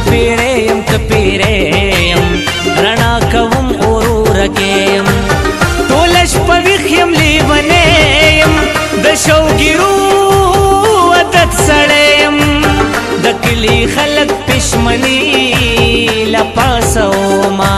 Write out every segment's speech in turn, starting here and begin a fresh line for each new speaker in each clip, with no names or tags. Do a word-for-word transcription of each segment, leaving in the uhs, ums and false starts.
پیړیم که پیړیم رڼا کوم اورورکیم ټوله شپه ویښ یم لیونی یم د شوګیرو عادت سړی یم د کلي خلک پښمني له پاسه وما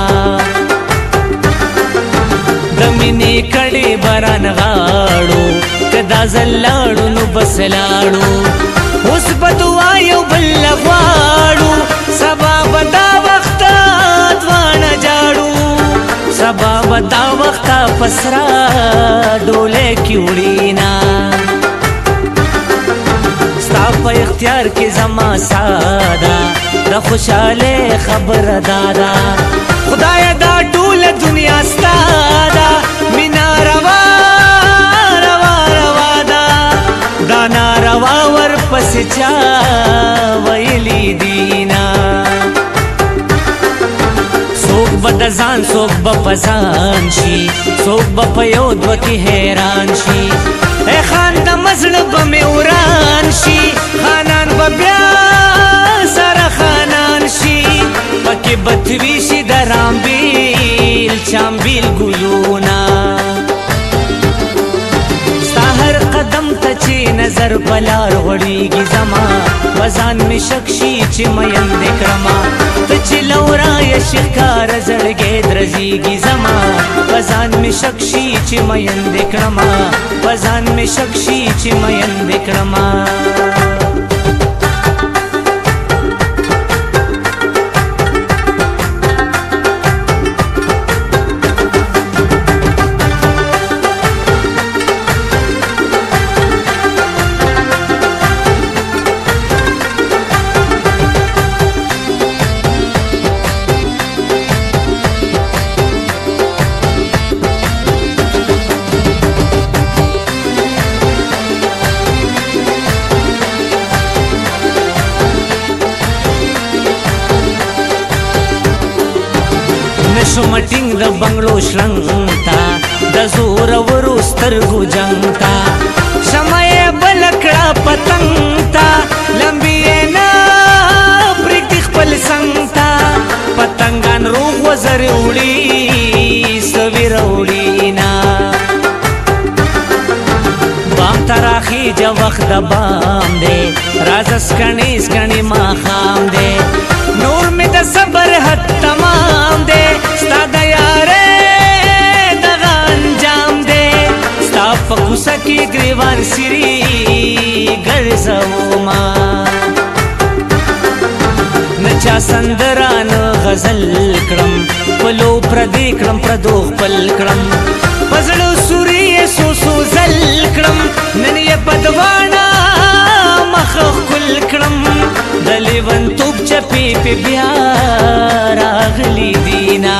د مینې کړې باران غاړو که دا ځل لاړو نو بس لاړو اوس به دعا یو بل له غواړو سبا به دا وخته دواړه جاړو سبا به دا وخته په سره ډولۍ کې وړینا ستا په اختیار کې زما ساده د خوشحالۍ خبره دادا خدایه دا ټوله دنیا ستا ده مینا روا روا روا ده دا ناروا ورپسې چا ویلي دینا څوک به د ځان څوک به په ځان شي څوک به په یو دوه کې حیران شي ای خان د مزړه به مې وران شي خانان به بیا سره خانان شي پکې بتوي شي د رامبیل چامبیل ګلونه ستا هر قدم ته چې نظر په لار غوړېږي زما په ځان مې شک شي چې مین دې کړمه ته چې لورایه شي ښکاره زړګی درزېږي زما په ځان مې شک شي چې مین دې کړمه په ځان مې شک شي چې مین دې کړمه نشم ټینګ د بنګلو شرنګ تا د زورورو سترګو جنګ تا شمع یې بل کړه پتنګ تا لمبي یې نه پرېږدي خپل څنګ تا پتنګان روغ وزر وړي سویر وړي نه بام ته راخیجه وخت د بام دی راځه سکڼې سکڼې ماښام دی نور مې د صبر حد تمام دی ستا د یارۍ دغه انجام دی ستا په کوڅه کې ګریوان سیري ګرځوما نه چا سندره نه غزل کړم پلو پردې کړم پردو خپل کړم په زړه سوري یې څو څو ځل کړم نن یې په دواړه مخه ښکل کړم د لیونتوب چپې پې بیا راغلي دینا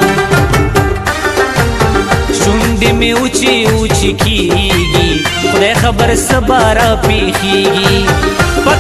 شونډې مې اوچې اوچې کېږي خدای خبر څه به راپېښېږي